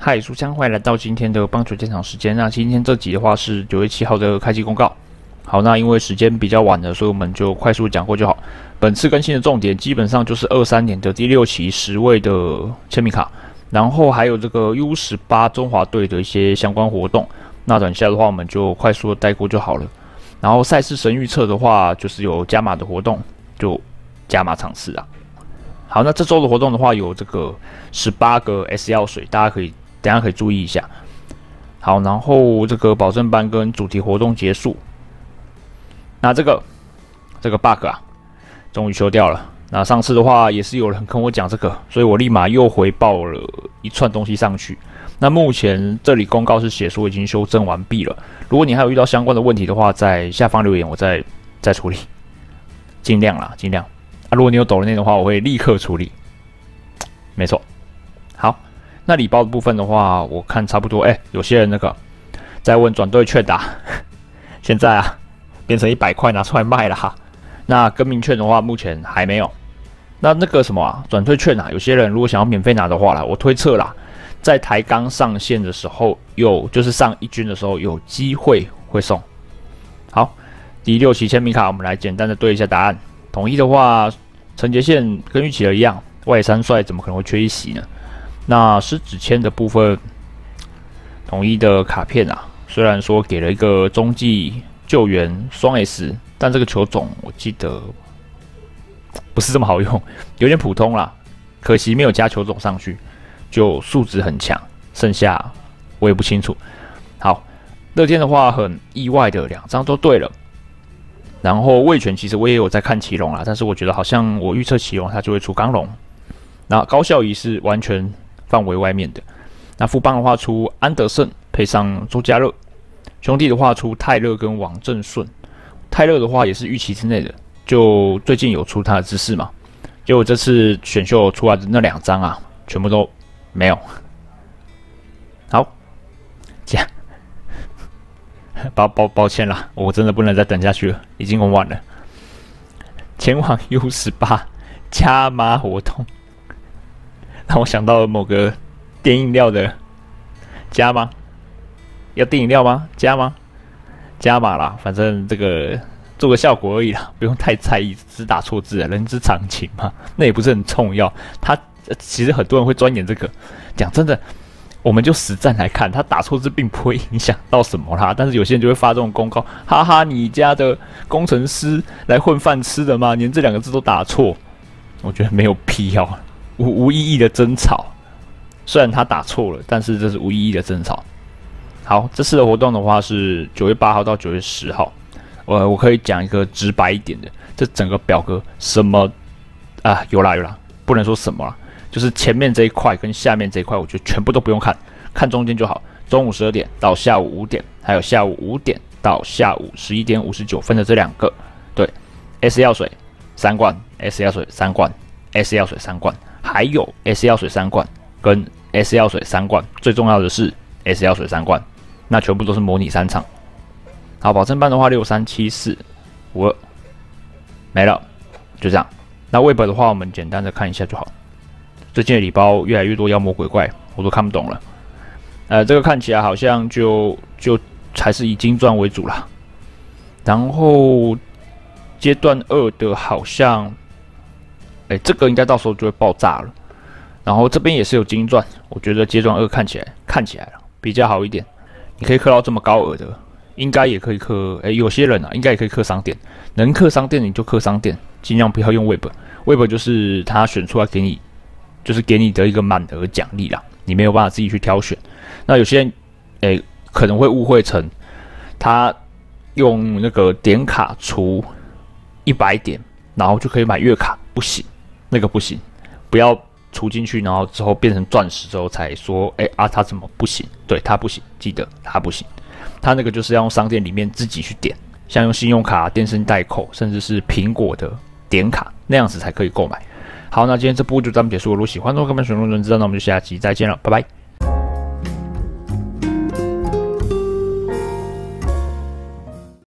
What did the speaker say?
嗨，书香，欢迎来到今天的棒球鉴赏时间。那今天这集的话是9月7号的开季公告。好，那因为时间比较晚了，所以我们就快速讲过就好。本次更新的重点基本上就是23年的第6期10位的签名卡，然后还有这个 U18 中华队的一些相关活动。那等下的话，我们就快速的带过就好了。然后赛事神预测的话，就是有加码的活动，就加码尝试啊。好，那这周的活动的话，有这个18个 S 药水，大家等一下可以注意一下。好，然后这个保证班跟主题活动结束。那这个 bug 啊，终于修掉了。那上次的话也是有人跟我讲这个，所以我立马又回报了一串东西上去。那目前这里公告是写说已经修正完毕了。如果你还有遇到相关的问题的话，在下方留言，我再处理，尽量啦，尽量。如果你有抖了内的话，我会立刻处理。没错。好，那礼包的部分的话，我看差不多。有些人在问转队券打，现在啊变成100块拿出来卖了哈。那更名券的话，目前还没有。那个什么啊，转队券啊，有些人如果想要免费拿的话啦，我推测啦，在台钢上线的时候就是上一军的时候有机会会送。好，第6期签名卡，我们来简单的对一下答案。统一的话，陈杰宪跟预期的一样，外野三帅怎么可能会缺一席呢？那湿纸签的部分，统一的卡片啊，虽然说给了一个中继救援双 S， 但这个球种我记得不是这么好用，有点普通啦，可惜没有加球种上去，就素质很强，剩下我也不清楚。好，乐天的话很意外的2张都对了。然后味全其实我也有在看奇隆啦，但是我觉得好像我预测奇隆他就会出刚龙，那高效仪是完全范围外面的。那富邦的话出安德胜配上周家乐，兄弟的话出泰勒跟王正顺，泰勒的话也是预期之内的，就最近有出他的姿势嘛，结果这次选秀出来的那2张啊，全部都没有。好，这样。抱歉啦，我真的不能再等下去了，已经很晚了。前往 U18 加码活动，让我想到了某个电饮料的加吗？要订饮料吗？加吗？加码啦，反正这个做个效果而已啦，不用太在意，只是打错字，人之常情嘛，那也不是很重要。其实很多人会钻研这个，讲真的。我们就实战来看，他打错字并不会影响到什么啦。但是有些人就会发这种公告，哈哈，你家的工程师来混饭吃的吗？连这2个字都打错，我觉得没有必要，无意义的争吵。虽然他打错了，但是这是无意义的争吵。好，这次的活动的话是9月8号到9月10号。我可以讲一个直白一点的，这整个表格什么啊？有啦，不能说什么啦。就是前面这一块跟下面这一块，我觉得全部都不用看，看中间就好。中午12点到下午5点，还有下午5点到下午11点59分的这2个，对 ，S 药水3罐 ，S 药水3罐 ，S 药水3罐，还有 S 药水3罐跟 S 药水3罐，最重要的是 S 药水3罐，那全部都是模拟3场。好，保证班的话637452没了，就这样。那 Web 的话，我们简单的看一下就好。最近的礼包越来越多妖魔鬼怪，我都看不懂了。这个看起来好像就还是以金钻为主啦。然后阶段2的好像，这个应该到时候就会爆炸了。然后这边也是有金钻，我觉得阶段2看起来了比较好一点。你可以刻到这么高额的，应该也可以刻。有些人啊，应该也可以刻商店，能刻商店你就刻商店，尽量不要用 Web。Web 就是他选出来给你。就是给你的一个满额奖励啦，你没有办法自己去挑选。那有些人，可能会误会成他用那个点卡除100点，然后就可以买月卡，不行，那个不行，不要除进去，然后之后变成钻石之后才说，他怎么不行？对，他不行，记得他不行，他那个就是要用商店里面自己去点，像用信用卡、电信代扣，甚至是苹果的点卡那样子才可以购买。好，那今天这部就这么结束了。如果喜欢的话，可以选论知道，那我们就下期再见了，拜拜。